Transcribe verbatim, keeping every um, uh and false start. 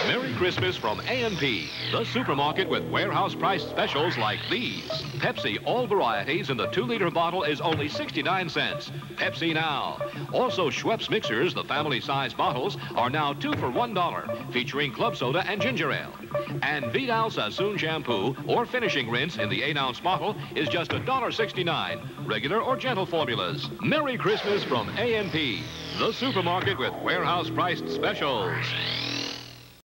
Merry Christmas from A and P, the supermarket with warehouse price specials like these. Pepsi, all varieties in the two liter bottle is only sixty-nine cents. Pepsi now. Also, Schweppes mixers, the family size bottles, are now two for one dollar, featuring club soda and ginger ale. And Vidal Sassoon shampoo or finishing rinse in the eight ounce bottle is just one dollar sixty-nine, regular or gentle formulas. Merry Christmas from A and P, the supermarket with warehouse priced specials.